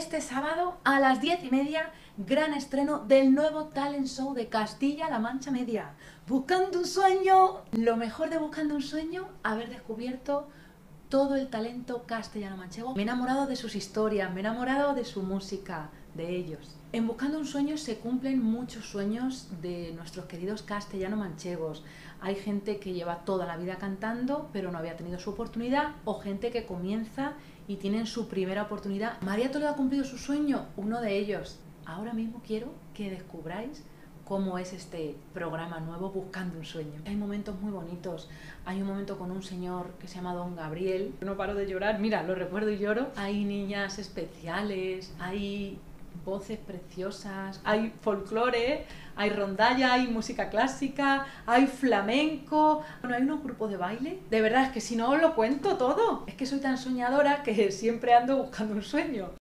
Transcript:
este sábado a las 10:30, gran estreno del nuevo talent show de Castilla-La Mancha Media. Buscando un sueño. Lo mejor de Buscando un sueño, haber descubierto todo el talento castellano-manchego. Me he enamorado de sus historias, me he enamorado de su música, de ellos. En Buscando un sueño se cumplen muchos sueños de nuestros queridos castellano-manchegos. Hay gente que lleva toda la vida cantando, pero no había tenido su oportunidad, o gente que comienza y tienen su primera oportunidad. María Toledo ha cumplido su sueño, uno de ellos. Ahora mismo quiero que descubráis cómo es este programa nuevo Buscando un sueño. Hay momentos muy bonitos. Hay un momento con un señor que se llama Don Gabriel. No paro de llorar, mira, lo recuerdo y lloro. Hay niñas especiales, hay voces preciosas, hay folclore, hay rondalla, hay música clásica, hay flamenco. Bueno, hay unos grupos de baile. De verdad, es que si no os lo cuento todo. Es que soy tan soñadora que siempre ando buscando un sueño.